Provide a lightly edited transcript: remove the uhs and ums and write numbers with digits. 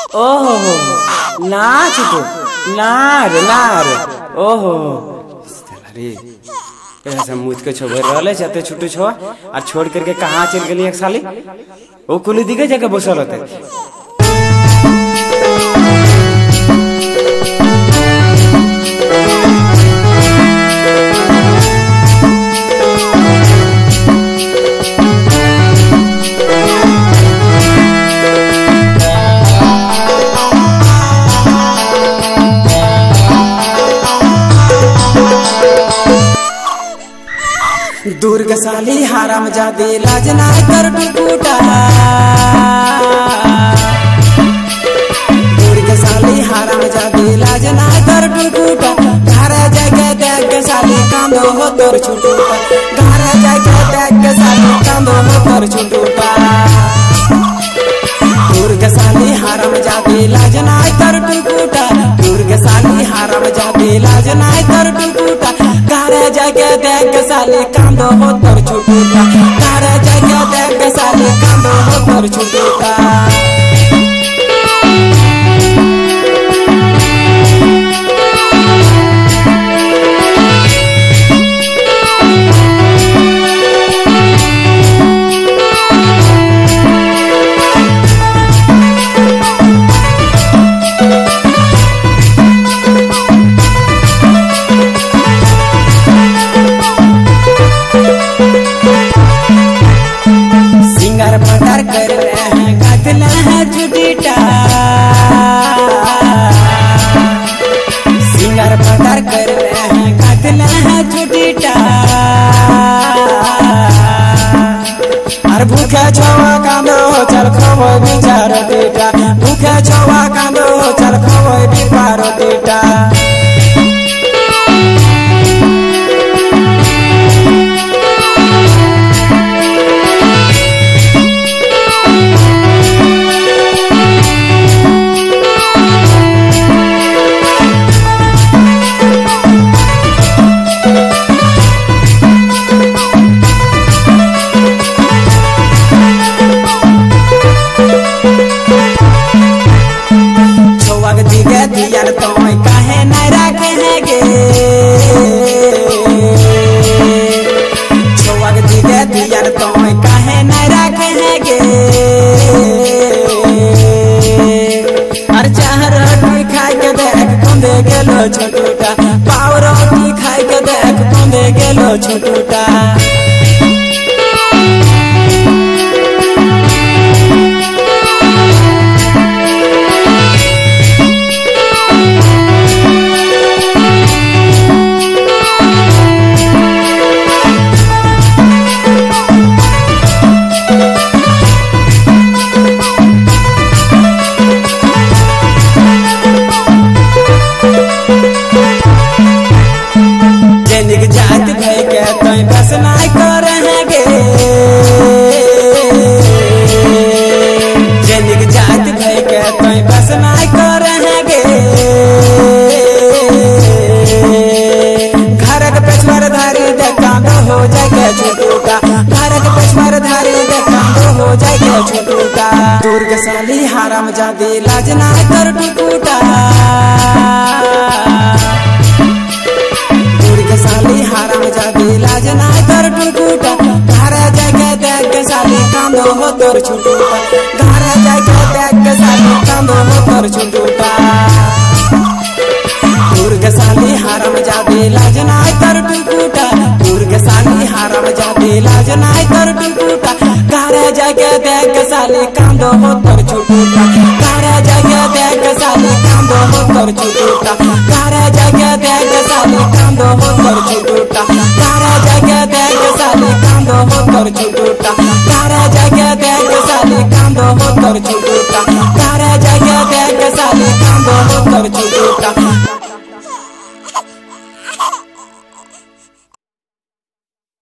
ओहो नाच तो नार नार ओहो अरे ऐसा मुझ के छोड़ रहले जाते छुट्टी छो और छोड़ करके कहाँ चल गई एक साली वो कुली दिखे जगह बसल होते दुर्ग साली हाराम जादे लाज ना कर टूटा दुर्ग साली हाराम जादे लाज ना कर टूटा घर जगह देख साली कांदो हो तोर छुटूटा घर जगह देख साली कांदो हो तोर छुटूटा दुर्ग साली हाराम जादे लाज ना कर टूटा दुर्ग साली हाराम जादे लाज ना कर टूटा घर जगह देख साली कांदो हो तोर छुटूटा घर जगह देख साली कांदो हो तोर छुटूटा पटार कर रहे हैं गातला है छुटीटा सिंगर पटार कर रहे हैं गातला है छुटीटा और भूखे छवा कांदो चल खवो बिचार बेटा भूखे छवा कांदो चल खवो बिचार बेटा दियार तो काहे न रखे गे छोवक दिगे दियार तो काहे न रखे गे और चाह रोटी खाई के देख कुंदे गेलो छोटूटा पाव रोटी खाई के देख कुंदे गेलो छोटूटा जात भय के तो बस ना कर गे जनिक जात भय के तो बस ना कर गे घर के पेशवर धारी देखांदो हो जाए छोटूटा घर के पेशवर धारी देखांदो हो जाए छोटूटा दुर्ग साली हाराम जादे लाज ना कर टूटा साली हाराम जादे लाज ना कर टूटा घर जगह देख साली कांदो हो तोर छुटूटा घर जगह देख साली कांदो हो तोर छुटूटा दुर्ग साली हाराम जादे लाज ना कर टूटा दुर्ग साली हाराम जादे लाज ना कर टूटा घर जगह देख साली कांदो हो तोर छुटूटा घर जगह देख साली कांदो हो तोर छुटूटा घर जगह देख साली कांदो हो तोर छुटूटा घर जगह देख साली कांदो हो तोर छुटूटा घर जगह देख साली कांदो हो तोर छुटूटा घर जगह देख साली कांदो हो तोर छुटूटा